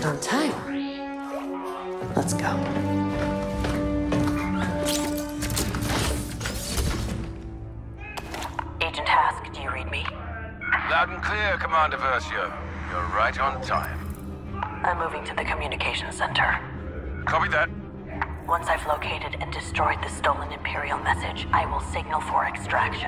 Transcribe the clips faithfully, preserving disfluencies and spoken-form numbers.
right on time. Let's go. Agent Hask, do you read me? Loud and clear, Commander Versio. You're right on time. I'm moving to the communications center. Copy that. Once I've located and destroyed the stolen Imperial message, I will signal for extraction.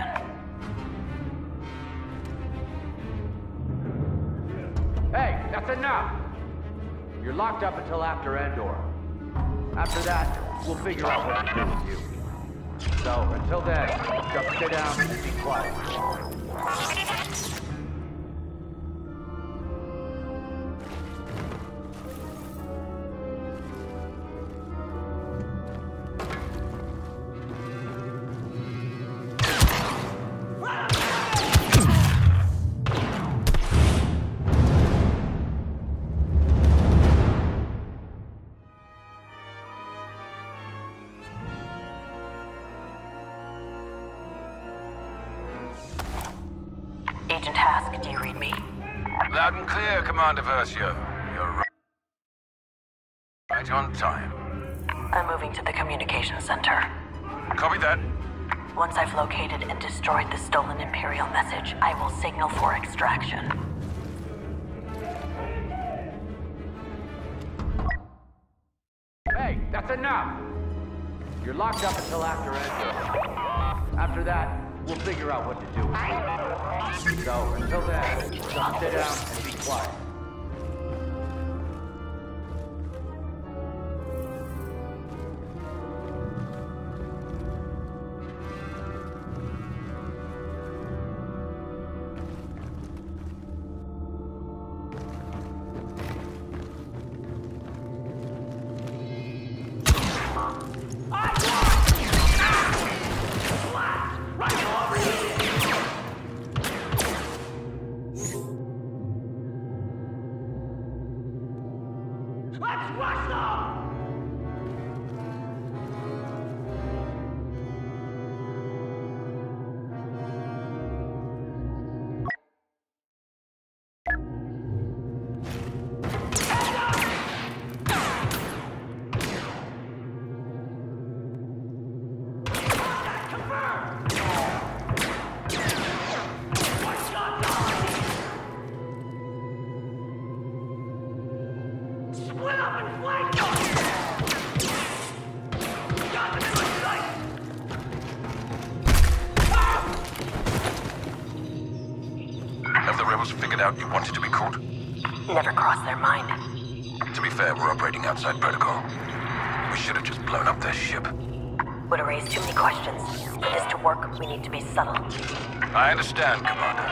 Hey, that's enough! You're locked up until after Endor. After that, we'll figure out what to do with you. So, until then, just sit down and be quiet. Agent Hask, do you read me? Loud and clear, Commander Versio. You're right. Right on time. I'm moving to the communications center. Copy that. Once I've located and destroyed the stolen Imperial message, I will signal for extraction. Hey, that's enough! You're locked up until after Endor. After that, we'll figure out what to do with you. So, until then, just sit down and be quiet. Figured out you wanted to be caught? Never crossed their mind. To be fair, we're operating outside protocol. We should have just blown up their ship. Would have raised too many questions. For this to work, we need to be subtle. I understand, Commander.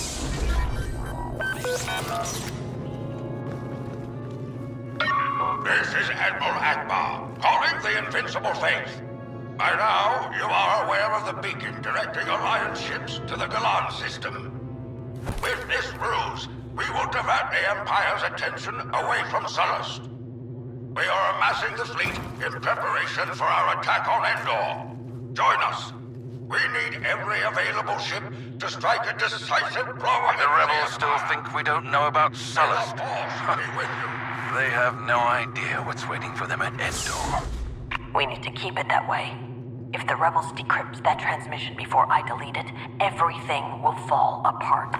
This is Admiral Akbar, calling the Invincible Faith. By now, you are aware of the beacon directing Alliance ships to the Galan system. With this ruse, we will divert the Empire's attention away from Sullust. We are amassing the fleet in preparation for our attack on Endor. Join us. We need every available ship to strike a decisive blow at the rebels still think we don't know about Sullust. They have no idea what's waiting for them at Endor. We need to keep it that way. If the rebels decrypt that transmission before I delete it, everything will fall apart.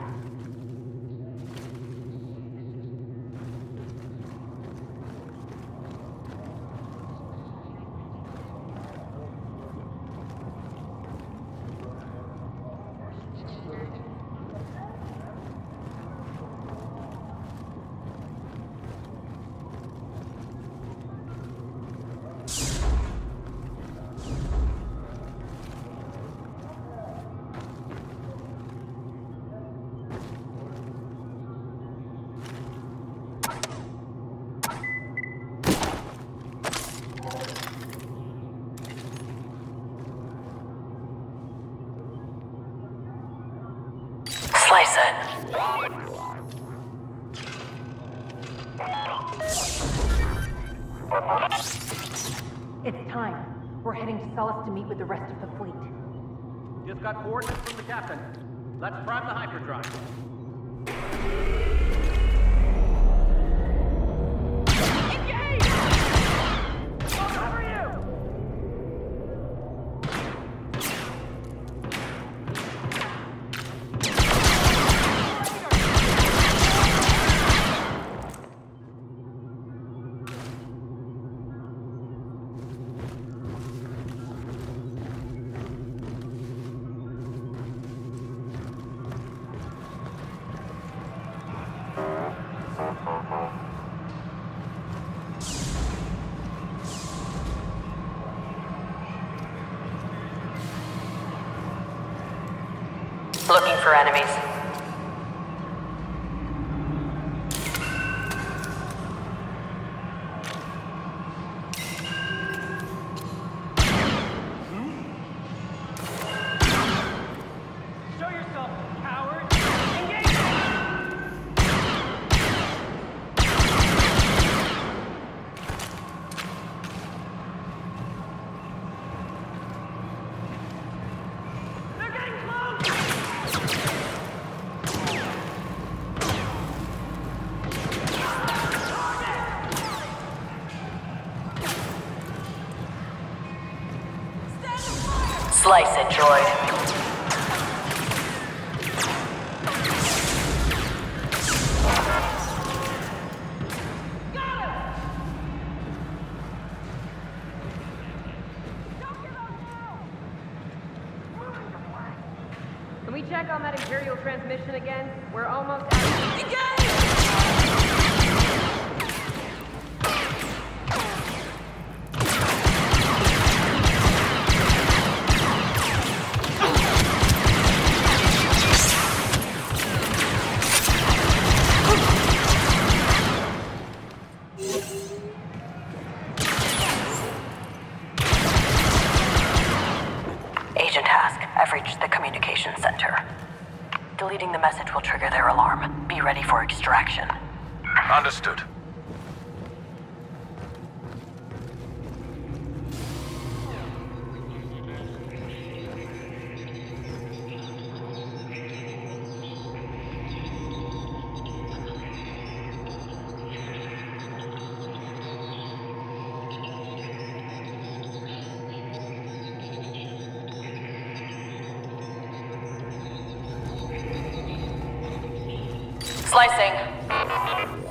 Slice it. It's time. We're heading to Sullust to meet with the rest of the fleet. Just got coordinates from the captain. Let's prime the hyperdrive. Looking for enemies. Show yourself, coward! Engage! They're getting close! Slice it, droid. Can we check on that Imperial transmission again? We're almost out. Agent Hask, I've reached the communication center. Deleting the message will trigger their alarm. Be ready for extraction. Understood. Slicing.